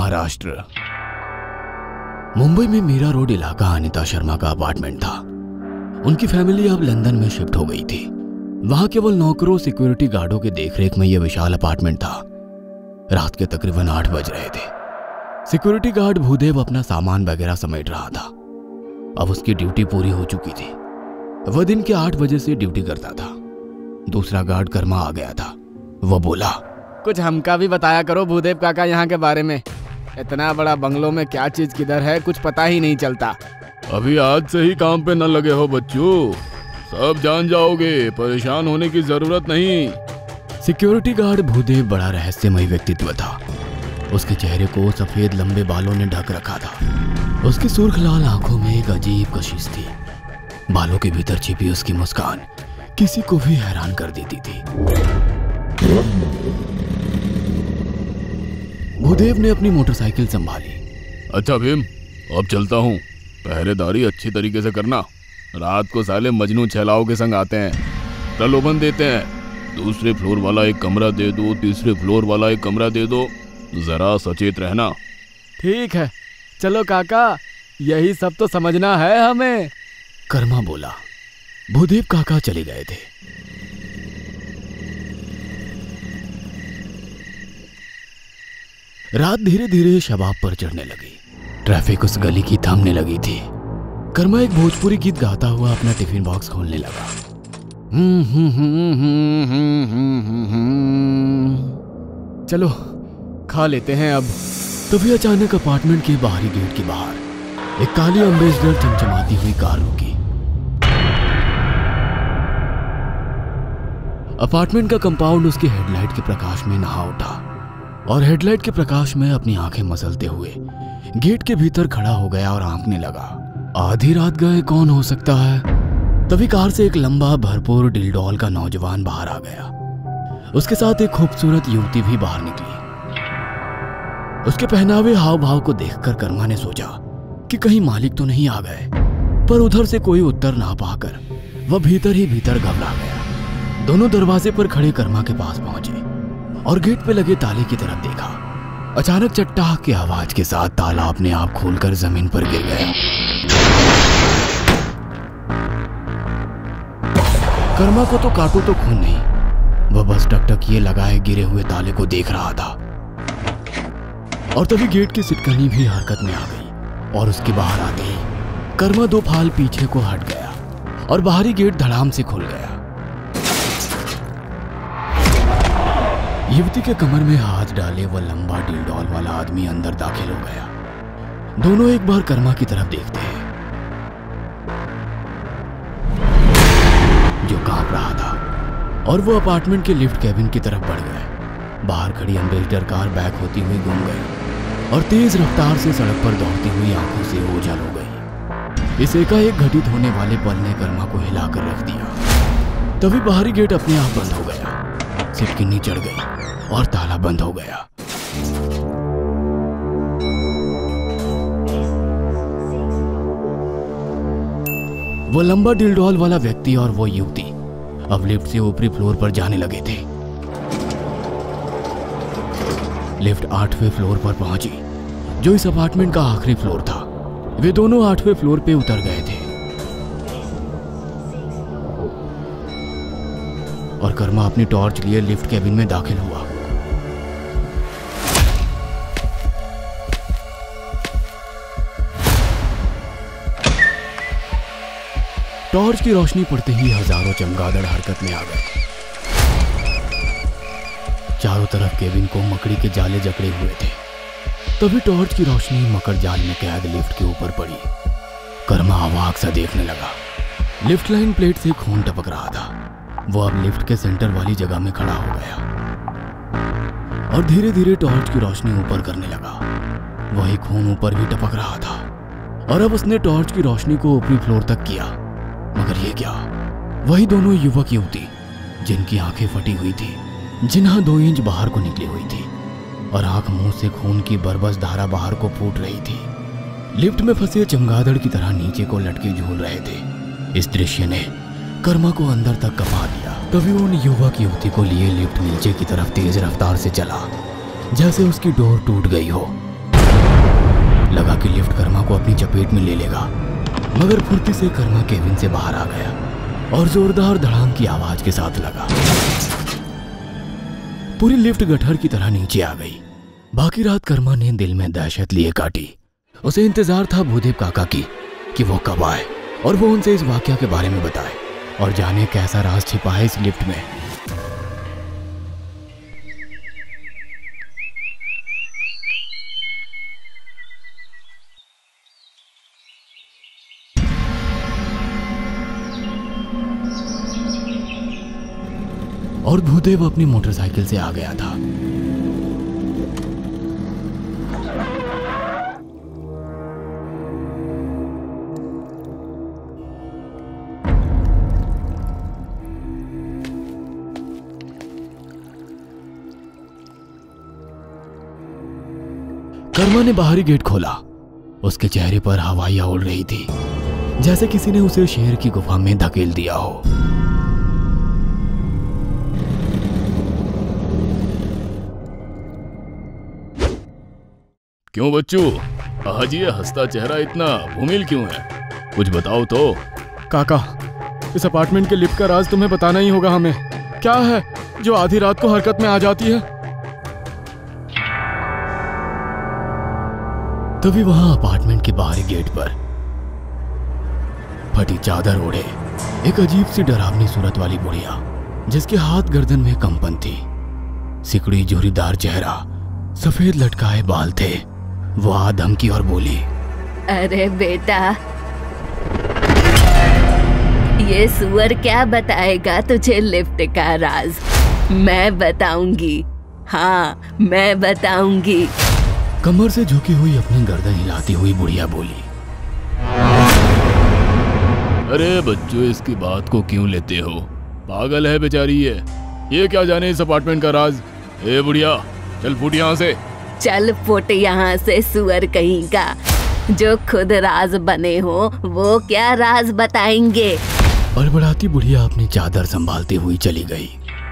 महाराष्ट्र। मुंबई में मीरा रोड इलाका अनिता शर्मा का अपार्टमेंट था। उनकी फैमिली अब लंदन में शिफ्ट हो गई थी। वहां केवल नौकरों सिक्योरिटी गार्डों के देखरेख में यह विशाल अपार्टमेंट था। रात के तकरीबन 8 बज रहे थे। सिक्योरिटी गार्ड भूदेव अपना सामान वगैरह समेट रहा था। अब उसकी ड्यूटी पूरी हो चुकी थी। वह दिन के 8 बजे से ड्यूटी करता था। दूसरा गार्ड कर्मा आ गया था। वह बोला, कुछ हमका भी बताया करो भूदेव काका यहाँ के बारे में। इतना बड़ा बंगलों में क्या चीज किधर है कुछ पता ही नहीं चलता। अभी आज से ही काम पे न लगे हो बच्चों, सब जान जाओगे, परेशान होने की जरूरत नहीं। सिक्योरिटी गार्ड भूदेव बड़ा रहस्यमय व्यक्तित्व था। उसके चेहरे को सफेद लंबे बालों ने ढक रखा था। उसकी सुर्ख लाल आंखों में एक अजीब कशिश थी। बालों के भीतर छिपी उसकी मुस्कान किसी को भी हैरान कर देती थी। भूदेव ने अपनी मोटरसाइकिल संभाली। अच्छा भीम, अब चलता हूँ, पहरेदारी अच्छी तरीके से करना। रात को साले मजनू छैलाओं के संग आते हैं, प्रलोभन देते हैं, दूसरे फ्लोर वाला एक कमरा दे दो, तीसरे फ्लोर वाला एक कमरा दे दो, जरा सचेत रहना। ठीक है, चलो काका, यही सब तो समझना है हमें, कर्मा बोला। भूदेव काका चले गए थे। रात धीरे धीरे शबाब पर चढ़ने लगी। ट्रैफिक उस गली की थमने लगी थी। कर्मा एक भोजपुरी गीत गाता हुआ अपना टिफिन बॉक्स खोलने लगा। चलो खा लेते हैं अब। तभी अचानक अपार्टमेंट के बाहरी गेट के बाहर एक काली अम्बेसडर चमचमाती हुई कार रुकी। अपार्टमेंट का कंपाउंड उसकी हेडलाइट के प्रकाश में नहा उठा और हेडलाइट के प्रकाश में अपनी आंखें मसलते हुए गेट के भीतर खड़ा हो गया और आंकने लगा। आधी रात गए कौन हो सकता है? तभी कार से एक लंबा भरपूर डिलडॉल का नौजवान बाहर आ गया। उसके साथ एक खूबसूरत युवती भी बाहर निकली। उसके पहनावे हाव भाव को देखकर कर्मा ने सोचा कि कहीं मालिक तो नहीं आ गए, पर उधर से कोई उत्तर ना पाकर वह भीतर ही भीतर घबरा गया। दोनों दरवाजे पर खड़े कर्मा के पास पहुंचे और गेट पे लगे ताले की तरफ देखा। अचानक चट्टाक की आवाज के साथ ताला अपने आप खोलकर जमीन पर गिर गया। कर्मा को तो काटो तो खून नहीं, वह बस टकटकिए लगाए गिरे हुए ताले को देख रहा था। और तभी गेट की सिटकनी भी हरकत में आ गई और उसके बाहर आते ही कर्मा 2 फाल पीछे को हट गया और बाहरी गेट धड़ाम से खुल गया। युवती के कमर में हाथ डाले वह लंबा डिलडॉल वाला आदमी अंदर दाखिल हो गया। दोनों एक बार कर्मा की तरफ देखते हैं जो कांप रहा था, और वो अपार्टमेंट के लिफ्ट कैबिन की तरफ बढ़ गए। बाहर खड़ी अम्बेसडर कार बैक होती हुई घूम गई और तेज रफ्तार से सड़क पर दौड़ती हुई आंखों से ओझल हो गई। इस एकाएक घटित होने वाले पल ने कर्मा को हिलाकर रख दिया। तभी बाहरी गेट अपने आप बंद हो गया, सिटकिनी चढ़ गई और ताला बंद हो गया। वो लंबा डिलडॉल वाला व्यक्ति और वो युवती अब लिफ्ट से ऊपरी फ्लोर पर जाने लगे थे। लिफ्ट 8वें फ्लोर पर पहुंची, जो इस अपार्टमेंट का आखिरी फ्लोर था। वे दोनों 8वें फ्लोर पे उतर गए थे और कर्मा अपनी टॉर्च लिए लिफ्ट कैबिन में दाखिल हुआ। टॉर्च की रोशनी पड़ते ही हजारों चमगादड़ हरकत में आ गए। चारों तरफ केबिन को मकड़ी के जाले जकड़े हुए थे। तभी टॉर्च की रोशनी मकर जाल में कैद लिफ्ट के ऊपर पड़ी। कर्मा अवाक सा देखने लगा। लिफ्ट लाइन प्लेट से खून टपक रहा था। वो अब लिफ्ट के सेंटर वाली जगह में खड़ा हो गया और धीरे धीरे टॉर्च की रोशनी ऊपर करने लगा। वही खून ऊपर भी टपक रहा था और अब उसने टॉर्च की रोशनी को ऊपरी फ्लोर तक किया। मगर ये क्या, वही दोनों युवक युवती जिनकी आंखें फटी हुई थी, जिन्हा 2 इंच बाहर को निकली हुई थी और आंख मुंह से खून की बरबस धारा बाहर को फूट रही थी, लिफ्ट में फंसे चमगादड़ की तरह नीचे को लटके झूल रहे थे। इस दृश्य ने कर्मा को अंदर तक कपा दिया। तभी उन युवक युवती को लिए लिफ्ट नीचे की तरफ तेज रफ्तार से चला, जैसे उसकी डोर टूट गई हो। लगा कि लिफ्ट कर्मा को अपनी चपेट में ले लेगा, मगर फुर्ती से कर्मा केबिन से बाहर आ गया और जोरदार धड़ाम की आवाज के साथ लगा। पूरी लिफ्ट गठर की तरह नीचे आ गई। बाकी रात कर्मा ने दिल में दहशत लिए काटी। उसे इंतजार था भूदेव काका की कि वो कब आए और वो उनसे इस वाकया के बारे में बताए और जाने कैसा राज छिपा है इस लिफ्ट में। और भूदेव अपनी मोटरसाइकिल से आ गया था। कर्मा ने बाहरी गेट खोला। उसके चेहरे पर हवाइयां उड़ रही थी, जैसे किसी ने उसे शेर की गुफा में धकेल दिया हो। क्यों बच्चू, आज ये हंसता चेहरा इतना भूमिल क्यों है? कुछ बताओ तो। काका, इस अपार्टमेंट के लिफ्ट का राज तुम्हें बताना ही होगा हमें। क्या है जो आधी रात को हरकत में आ जाती है? तभी वहां अपार्टमेंट के बाहरी गेट पर फटी चादर ओढ़े एक अजीब सी डरावनी सूरत वाली बुढ़िया, जिसके हाथ गर्दन में कंपन थी, सिकड़ी जोरीदार चेहरा, सफेद लटकाए बाल थे। वो आ धमकी और बोली, अरे बेटा, ये सुअर क्या बताएगा तुझे लिफ्ट का राज? मैं बताऊंगी, हाँ मैं बताऊंगी। कमर से झुकी हुई अपनी गर्दन हिलाती हुई बुढ़िया बोली। अरे बच्चों, इसकी बात को क्यों लेते हो? पागल है बेचारी ये क्या जाने इस अपार्टमेंट का राज। ए बुढ़िया, चल फुट यहाँ से। चल फुट यहाँ से सुअर कहीं का। जो खुद राज बने हो वो क्या राज बताएंगे? बड़बड़ाती बुढ़िया अपनी चादर संभालती हुई चली गई।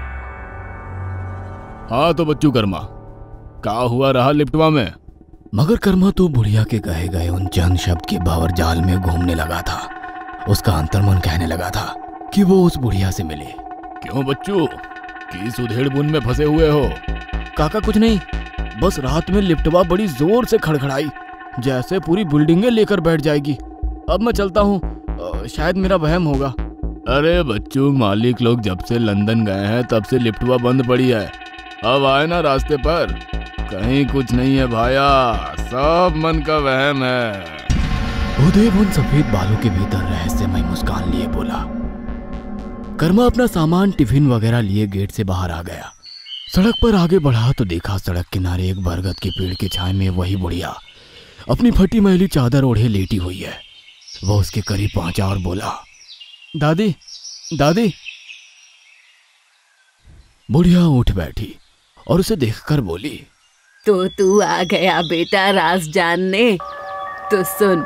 हाँ तो बच्चू कर्मा, क्या हुआ रहा लिफ्टवा में? मगर कर्मा तो बुढ़िया के कहे गए उन चंद शब्द के भावर जाल में घूमने लगा था। उसका अंतर्मन कहने लगा था कि वो उस बुढ़िया से मिले। क्यों बच्चू, किस उधेड़ बुन में फंसे हुए हो? काका कुछ नहीं, बस रात में लिफ्टवा बड़ी जोर से खड़खड़ाई, जैसे पूरी बिल्डिंगें लेकर बैठ जाएगी। अब मैं चलता हूँ, शायद मेरा वहम होगा। अरे बच्चू, मालिक लोग जब से लंदन गए हैं तब से लिफ्टवा बंद पड़ी है। अब आए ना रास्ते पर। कहीं कुछ नहीं है भाया, सब मन का वहम है। भूदेव उन सफेद बालों के भीतर रहस्यमय मुस्कान लिए बोला। कर्मा अपना सामान टिफिन वगैरह लिए गेट से बाहर आ गया। सड़क पर आगे बढ़ा तो देखा सड़क किनारे एक बरगद के पेड़ की छाया में वही बुढ़िया अपनी फटी मैली चादर ओढ़े लेटी हुई है। वो उसके करीब पहुंचा और बोला, दादी, दादी। बुढ़िया उठ बैठी और उसे देखकर बोली, तो तू आ गया बेटा राज जानने। तो सुन,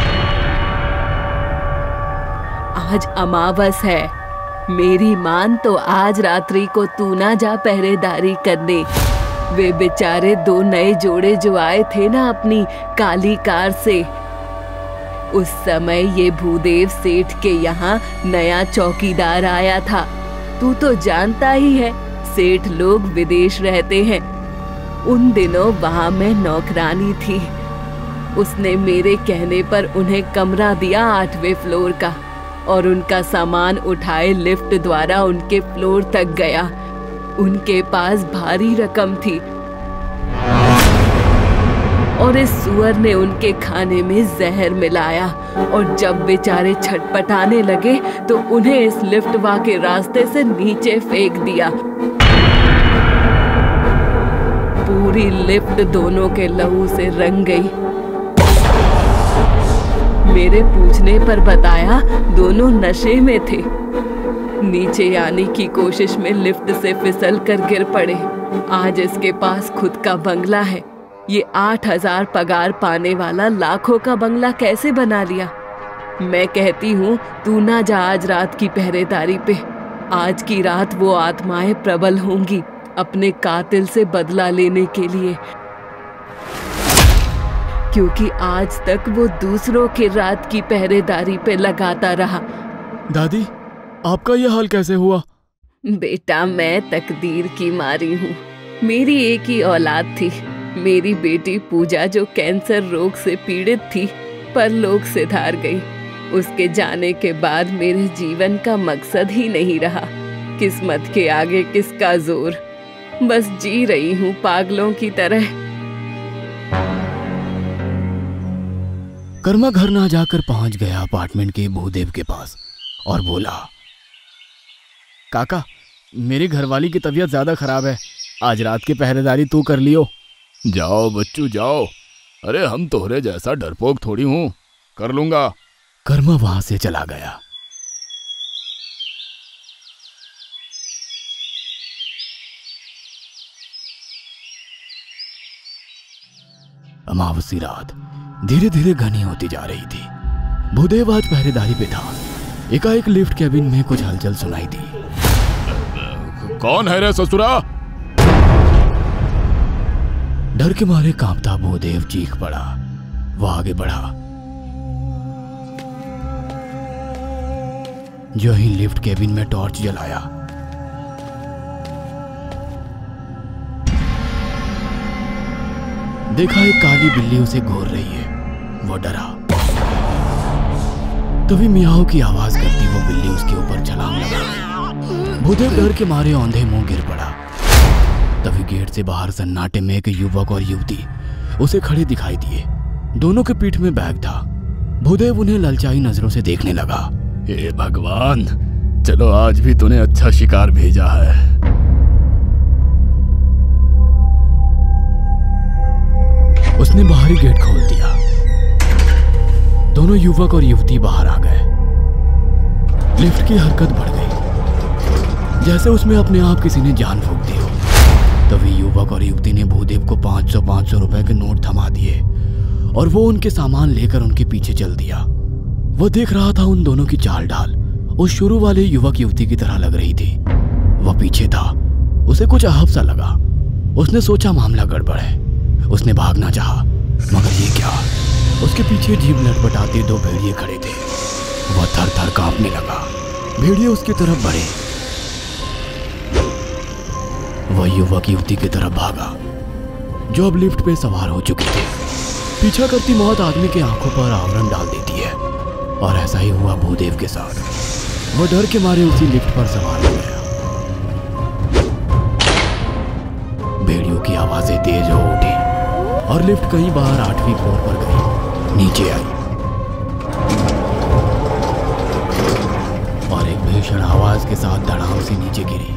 आज अमावस है। मेरी मान तो आज रात्रि को तू ना जा पहरेदारी करने। वे बेचारे 2 नए जोड़े जो आए थे ना अपनी काली कार से, उस समय ये भूदेव सेठ के यहाँ नया चौकीदार आया था। तू तो जानता ही है, सेठ लोग विदेश रहते हैं। उन दिनों वहाँ मैं नौकरानी थी। उसने मेरे कहने पर उन्हें कमरा दिया 8वें फ्लोर का और उनका सामान उठाए लिफ्ट द्वारा उनके फ्लोर तक गया। उनके पास भारी रकम थी और इस सुअर ने उनके खाने में जहर मिलाया और जब बेचारे छटपटाने लगे तो उन्हें इस लिफ्टवा के रास्ते से नीचे फेंक दिया। पूरी लिफ्ट दोनों के लहू से रंग गई। मेरे पूछने पर बताया दोनों नशे में थे। नीचे आने की कोशिश में लिफ्ट से फिसल कर गिर पड़े। आज इसके पास खुद का बंगला है। ये 8000 पगार पाने वाला लाखों का बंगला कैसे बना लिया? मैं कहती हूँ तू ना जा आज रात की पहरेदारी पे। आज की रात वो आत्माएं प्रबल होंगी अपने कातिल से बदला लेने के लिए। क्योंकि आज तक वो दूसरों के रात की पहरेदारी पे लगाता रहा। दादी, आपका ये हाल कैसे हुआ? बेटा, मैं तकदीर की मारी हूँ। मेरी एक ही औलाद थी, मेरी बेटी पूजा, जो कैंसर रोग से पीड़ित थी, परलोक से धार गई। उसके जाने के बाद मेरे जीवन का मकसद ही नहीं रहा। किस्मत के आगे किसका जोर, बस जी रही हूँ पागलों की तरह। कर्मा घर ना जाकर पहुंच गया अपार्टमेंट के भूदेव के पास और बोला, काका, मेरी घरवाली की तबीयत ज्यादा खराब है, आज रात की पहरेदारी तू कर लियो। जाओ बच्चू जाओ, अरे हम तोहरे जैसा डरपोक थोड़ी हूँ, कर लूंगा। कर्मा वहां से चला गया। अमावस्या रात धीरे धीरे घनी होती जा रही थी। भूदेव आज पहरेदारी पे था। एकाएक लिफ्ट कैबिन में कुछ हलचल सुनाई दी। कौन है रे ससुरा? डर के मारे कांपता भूदेव चीख पड़ा। वह आगे बढ़ा। जो ही लिफ्ट कैबिन में टॉर्च जलाया, देखा एक काली बिल्ली उसे घूर रही है। वो डरा। तभी मियाओ की आवाज करती वो बिल्ली उसके ऊपर छलांग लगा गई। भूदेव डर के मारे औंधे मुंह गिर पड़ा। तभी गेट से बाहर सन्नाटे में एक युवक और युवती उसे खड़े दिखाई दिए। दोनों के पीठ में बैग था। भूदेव उन्हें ललचाई नजरों से देखने लगा। हे भगवान, चलो आज भी तूने अच्छा शिकार भेजा है। उसने बाहरी गेट खोल दिया। दोनों युवक और युवती बाहर आ गए। लिफ्ट की हरकत बढ़ गई, जैसे उसमें अपने आप किसी ने जान फूंक दी हो। तभी युवक और युवती ने भूदेव को 500 रुपए के नोट थमा दिए और वो उनके सामान लेकर उनके पीछे चल दिया। वो देख रहा था उन दोनों की चाल ढाल उस शुरू वाले युवक युवती की तरह लग रही थी। वह पीछे था। उसे कुछ अहब सा लगा। उसने सोचा मामला गड़बड़ है। उसने भागना चाहा, मगर ये क्या, उसके पीछे जीभ लटपटाते 2 भेड़िए खड़े थे। वह थर थर कांपने लगा। भेड़िए उसकी तरफ बढ़े। वह युवक युवती की तरफ भागा जो अब लिफ्ट पे सवार हो चुके थे। पीछा करती मौत आदमी के आंखों पर आवरण डाल देती है, और ऐसा ही हुआ भूदेव के साथ। वह डर के मारे उसी लिफ्ट पर सवार हो गया। भेड़ियों की आवाजें तेज हो उठी और लिफ्ट कहीं बाहर 8वीं फ्लोर पर गई, नीचे आई और एक भीषण आवाज के साथ धड़ाम से नीचे गिरी।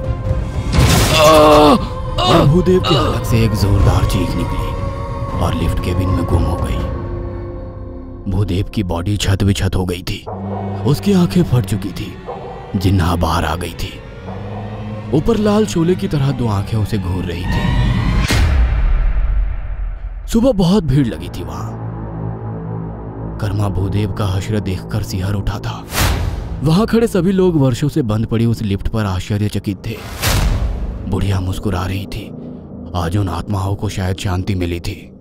और भूदेव की हलक से एक जोरदार चीख निकली और लिफ्ट केबिन में गुम हो गई। भूदेव की बॉडी छत विछत हो गई थी। उसकी आंखें फट चुकी थी, जिन्हा बाहर आ गई थी। ऊपर लाल शोले की तरह 2 आंखें उसे घूर रही थी। सुबह बहुत भीड़ लगी थी वहां। कर्मा भूदेव का हश्र देखकर सिहर उठा था। वहां खड़े सभी लोग वर्षों से बंद पड़ी उस लिफ्ट पर आश्चर्यचकित थे। बुढ़िया मुस्कुरा रही थी। आज उन आत्माओं को शायद शांति मिली थी।